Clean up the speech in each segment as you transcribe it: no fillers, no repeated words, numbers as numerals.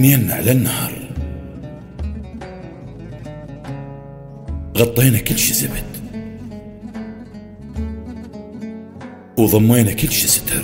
وثنين على النهر، غطينا كل شي زبد وضمينا كل شي ستر،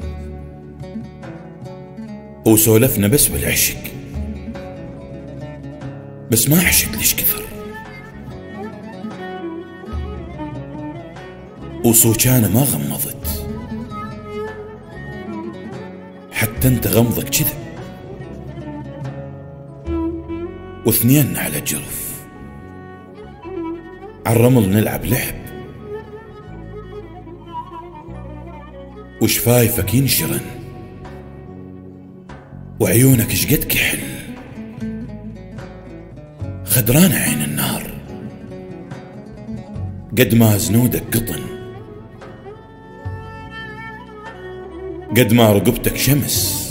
وسولفنا بس بالعشق، بس ما عشق ليش كثر، وصوتانا ما غمضت حتى انت غمضك كذب، واثنين على الجرف عالرمل نلعب لعب، وشفايفك ينشرن وعيونك شقد كحل، خدران عين النار قد ما زنودك قطن، قد ما رقبتك شمس،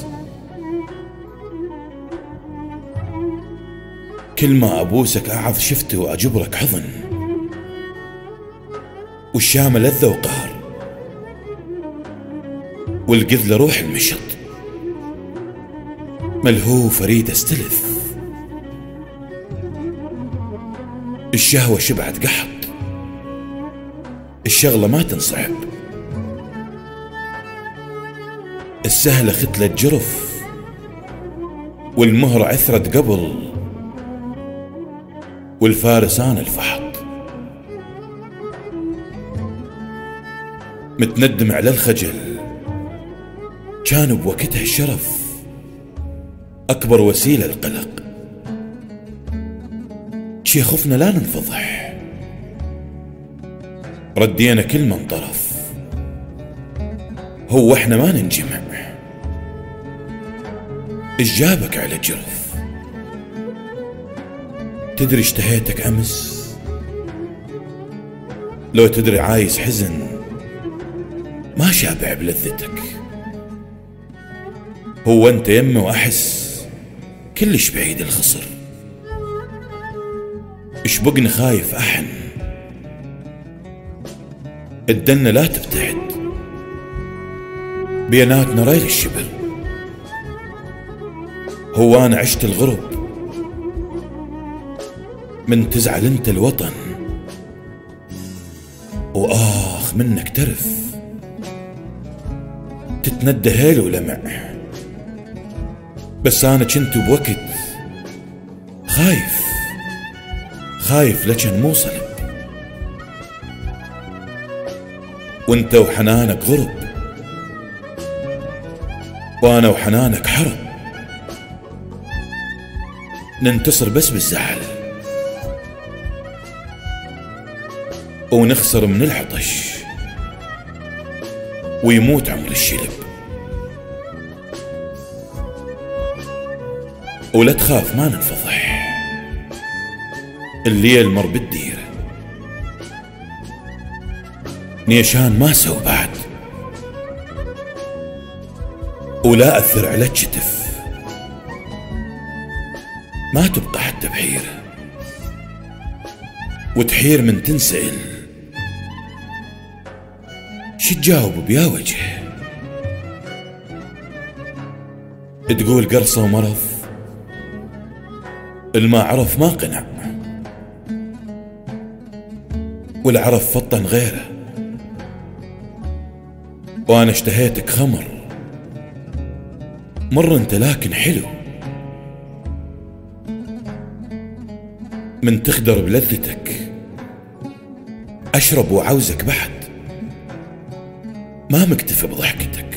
كل ما أبوسك أعظ شفته وأجبرك حضن، والشام لذة وقهر، والقذلة روح المشط، ملهوف أريد أستلذ، الشهوة شبعت قحط، الشغلة ما تنصعب، السهلة ختلة جرف، والمهرة عثرت قبل، والفارسان الفحط، متندم على الخجل، كان بوقتها الشرف أكبر وسيلة القلق، شي خفنا لا ننفضح، ردينا كل من طرف، هو احنا ما ننجمع، ايش جابك على جرف؟ تدري اشتهيتك امس؟ لو تدري عايز حزن ما شابع بلذتك، هو انت يمه واحس كلش بعيد الخصر، اشبقني خايف احن، الدنة لا تبتعد، بيناتنا ريل الشبر، هو انا عشت الغرب من تزعل انت الوطن، واخ منك ترف، تتندى هيل ولمع، بس انا كنت بوقت خايف لكن مو صلب، وانت وحنانك غرب، وانا وحنانك حرب، ننتصر بس بالزعل، ونخسر من العطش، ويموت عمر الشلب، ولا تخاف ما ننفضح، الليل مر بالديرة، نيشان ما سوى بعد، ولا أثر على الكتف، ما تبقى حتى بحيرة، وتحير من تنسأل، شي تجاوب بيا وجه، تقول قرصة ومرض، الما عرف ما قنع، والعرف فطن غيره، وانا اشتهيتك خمر، مر انت لكن حلو، من تخدر بلذتك اشرب وعوزك بعد، ما مكتفي بضحكتك،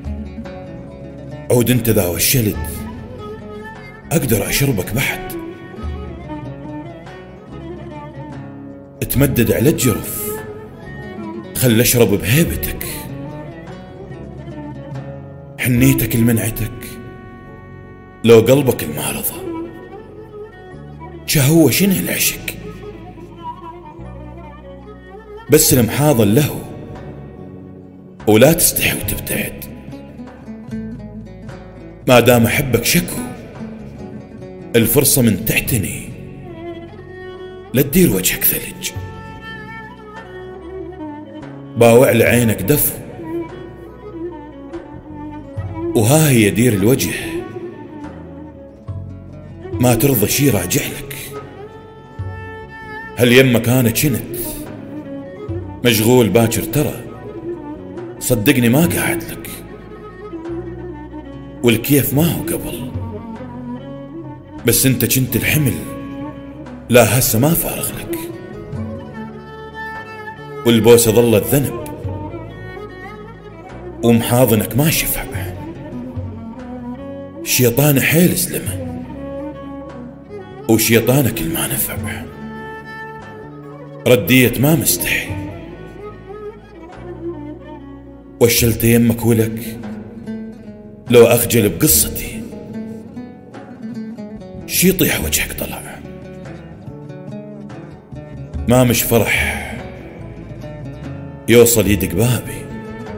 عود انت ذا وشلت اقدر اشربك بعد، تمدد على الجرف خل اشرب بهيبتك، حنيتك لمنعتك لو قلبك المعرضة، شهوة شنه العشق، بس المحاضن له، ولا تستحي وتبتعد، ما دام احبك شكو، الفرصة من تعتني، لا تدير وجهك ثلج، باوع لعينك دفو، وها هي دير الوجه، ما ترضى شي راجع لك. هل يمك انا كنت مشغول باكر ترى، صدقني ما قاعد لك، والكيف ما هو قبل. بس انت كنت الحمل، لا هسه ما فارغ لك، والبوسة ظلت ذنب، ومحاضنك ما شفع. شيطان حيل سلمه، وشيطانك الما نفع. رديت ما مستحي، وشلت يمك ولك لو اخجل بقصتي. شي يطيح وجهك طلع، ما مش فرح يوصل يدق بابي.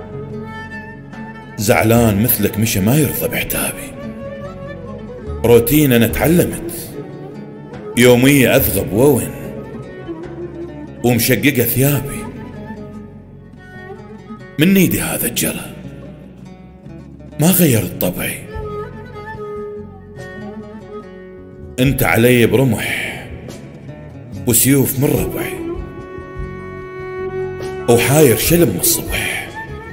زعلان مثلك مشى ما يرضى بعتابي. روتين انا تعلمت يومية اذغب وون، ومشققة ثيابي من نيدي. هذا الجرى ما غيرت طبعي. انت علي برمح وسيوف من ربعي، وحاير شلم من الصبح.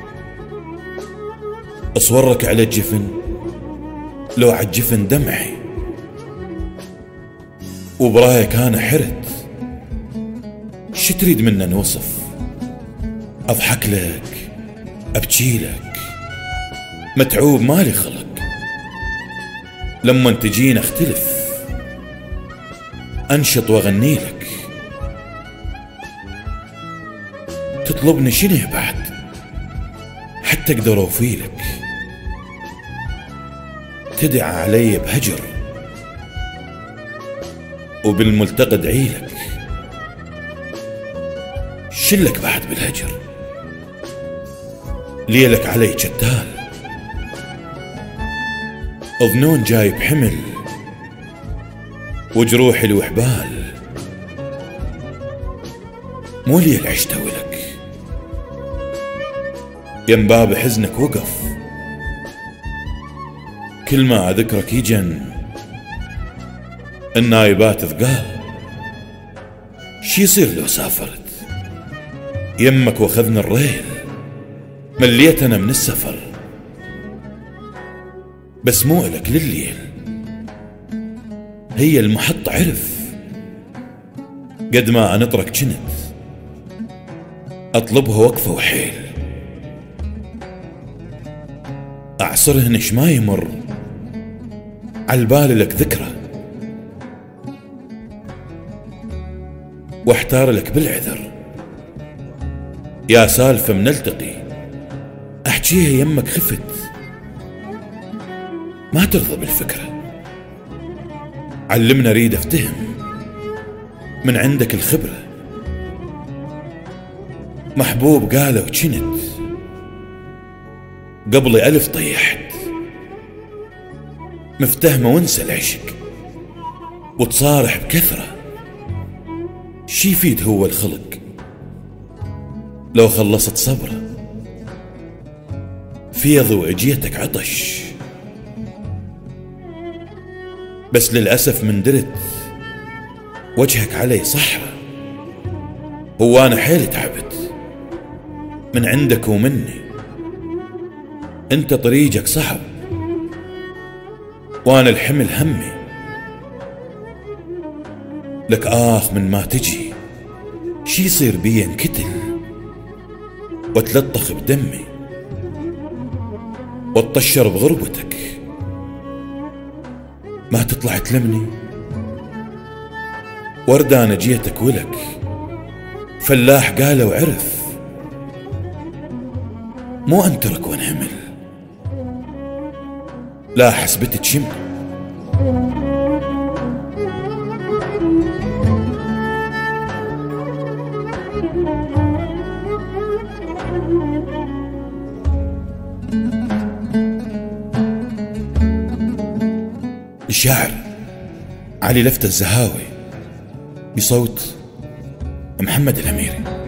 اصورك على الجفن لو عالجفن دمعي، وبرايك انا حرت. شي تريد منا نوصف؟ اضحك لك ابكي لك، متعوب مالي خلق. لما تجينا اختلف، انشط واغني لك. تطلبني شنو بعد حتى اقدر اوفي لك؟ تدعى علي بهجر، وبالملتقى ادعيلك. شلك بعد بالهجر؟ ليلك علي جتال، ظنون جايب حمل، وجروحي الوحبال. مو لي العشت ولك، يم باب حزنك وقف. كل ما اذكرك يجن النايبات ثقال. شي يصير لو سافرت يمك واخذنا الريل؟ مليت انا من السفر، بس مو الك لليل. هي المحطة عرف، قد ما انطرك جنت اطلبها وقفة وحيل. اعصرهن ما يمر عالبال لك ذكرى، واحتار لك بالعذر. يا سالفة منلتقي احجيها يمك خفت، ما ترضى بالفكرة. علمنا اريد افتهم من عندك الخبرة. محبوب قالوا جنت، قبلي ألف طيحت. مفتهمة وانسى العشق، وتصارح بكثرة. شي يفيد هو الخلق لو خلصت صبره؟ فيض واجيتك عطش، بس للأسف من درت وجهك علي صحرة. هو أنا حيل تعبت من عندك ومني. انت طريقك صعب، وانا الحمل همي. لك آخ من ما تجي شي يصير بي انكتل، واتلطخ بدمي، واتطشر بغربتك. ما تطلع تلمني؟ وردة أنا جيتك ولك، فلاح قال وعرف. مو أنترك وانهمل، لا حسبتك تشم. الشاعر علي لفتة الزهاوي بصوت محمد الأميري.